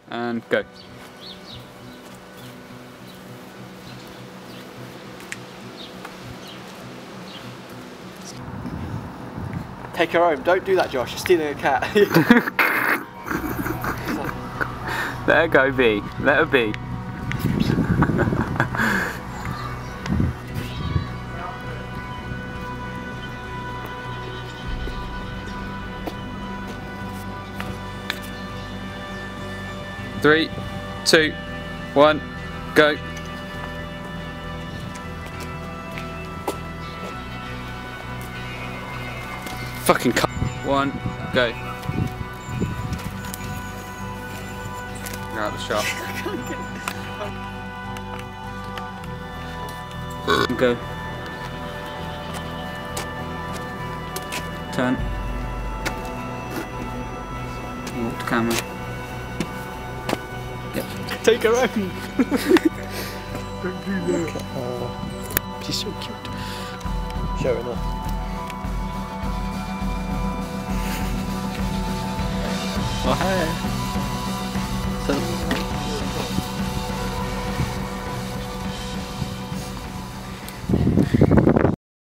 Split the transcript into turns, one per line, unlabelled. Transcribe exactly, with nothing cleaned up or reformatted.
and go.
Take her home. Don't do that, Josh. You're stealing a cat.
Let her go be. Let her be. Three, two, one, go. Fucking cut. One, go. You're out of the shot. Go. Turn. Walk to camera. Yep.
Take her home. Don't do that. Look at her. She's so cute. Showing off.
Oh, hey.